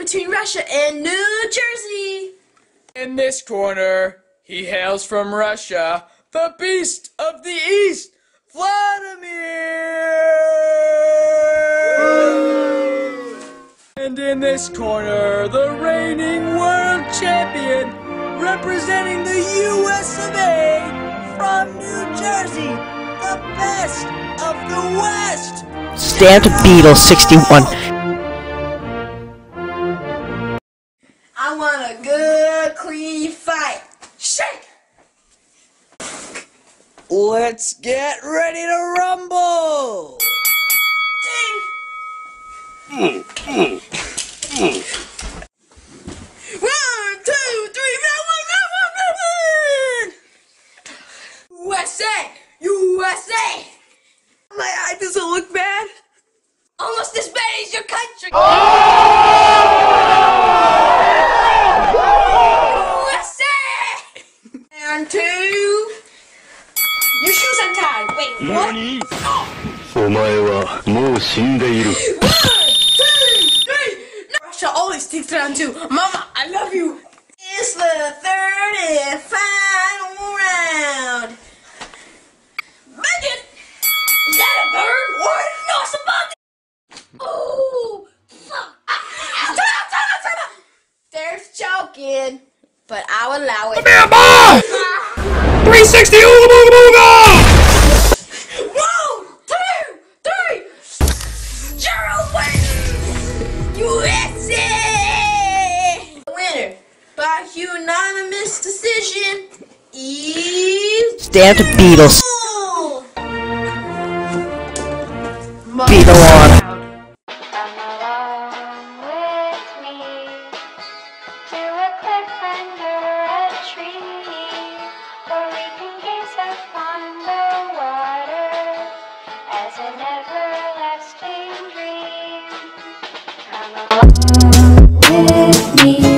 between Russia and New Jersey. In this corner, he hails from Russia, the Beast of the East, Vladimir! And in this corner, the reigning world champion, representing the US of A, from New Jersey, the best of the West! Stamped Beetle 61. I want a good, clean fight. Shake! Let's get ready to rumble! Ding! 1, 2, 3, run! USA! USA! My eye doesn't look bad. Almost as bad as your country! USA! And 2. Your shoes untied. Wait, what? お前はもう死んでいる。 1, 2, 3. Russia always takes round 2. Mama, I love you. It's the third and final round. Megan! Is that a bird? Or no, it's a bug! Oh! Fuck! Time out! There's choking, but I'll allow it. 360 Ooga Booga Booga! 1, 2, 3. Gerald wins! USA! The winner by unanimous decision is Stamped Beatles. Beetle on. Come along with me to a cliff under a tree, where we can gaze upon the water as an everlasting dream. Come along with me.